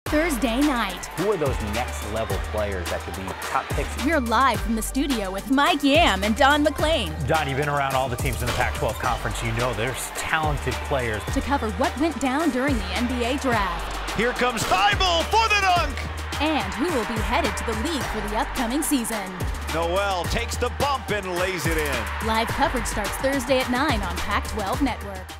Thursday night. Who are those next-level players that could be top picks? We're live from the studio with Yam and Don MacLean. Don, you've been around all the teams in the Pac-12 conference. You know there's talented players. To cover what went down during the NBA draft. Here comes Thibault for the dunk! And who will be headed to the league for the upcoming season. Noel takes the bump and lays it in. Live coverage starts Thursday at 9 on Pac-12 Network.